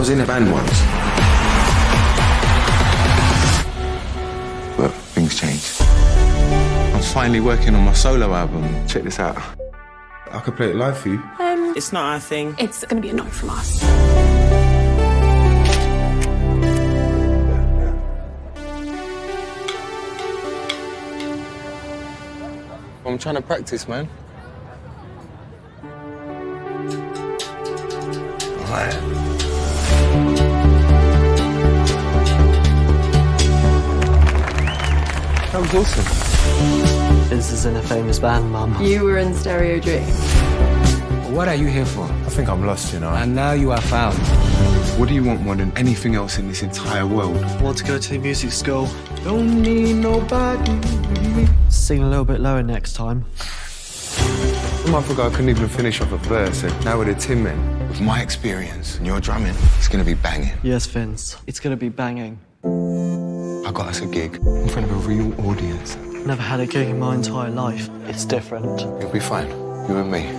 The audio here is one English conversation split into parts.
was in a band once. But things changed. I'm finally working on my solo album. Check this out. I could play it live for you. It's not our thing. It's gonna be a no from us. I'm trying to practice, man. Alright. That was awesome. Vince is in a famous band, Mum. You were in Stereo Dream. What are you here for? I think I'm lost, you know. And now you are found. What do you want more than anything else in this entire world? I want to go to the music school. Don't need nobody. Sing a little bit lower next time. A month ago, I couldn't even finish off a verse, and now with the Tin Men. With my experience and your drumming, it's gonna be banging. Yes, Vince. It's going to be banging. I got us a gig in front of a real audience. Never had a gig in my entire life. It's different. You'll be fine. You and me.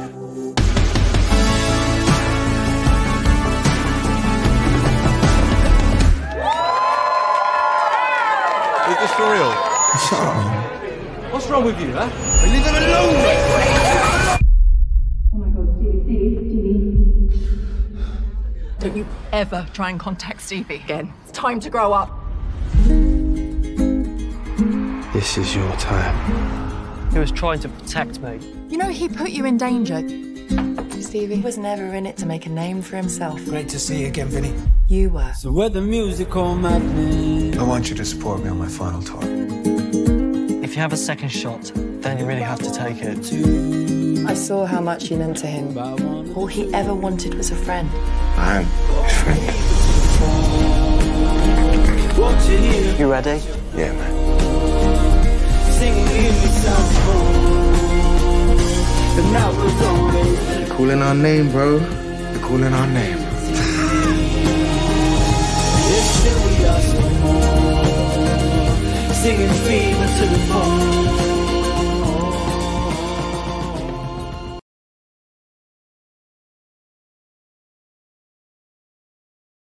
Is this for real? Shut up, man. What's wrong with you, huh? Leave him alone! Oh my God, Stevie. Don't you ever try and contact Stevie again. It's time to grow up. This is your time. He was trying to protect me. You know he put you in danger. Stevie was never in it to make a name for himself. Great to see you again, Vinny. You were. So we're the musical madness. I want you to support me on my final tour. If you have a second shot, then you really have to take it. I saw how much you meant to him. All he ever wanted was a friend. I am his friend. You ready? Yeah, man. They're calling our name, bro. They're calling our name. Singing fever to the bone.